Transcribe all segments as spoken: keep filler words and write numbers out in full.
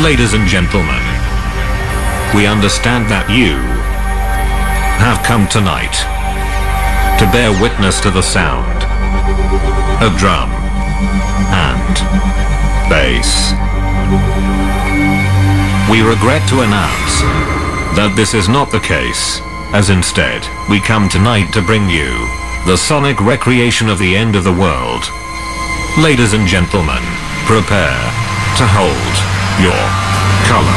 Ladies and gentlemen, we understand that you have come tonight to bear witness to the sound of drum and bass. We regret to announce that this is not the case, as instead, we come tonight to bring you the sonic recreation of the end of the world. Ladies and gentlemen, prepare to hold your color.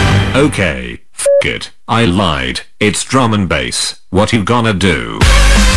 Okay, f it, I lied, it's drum and bass, what you gonna do?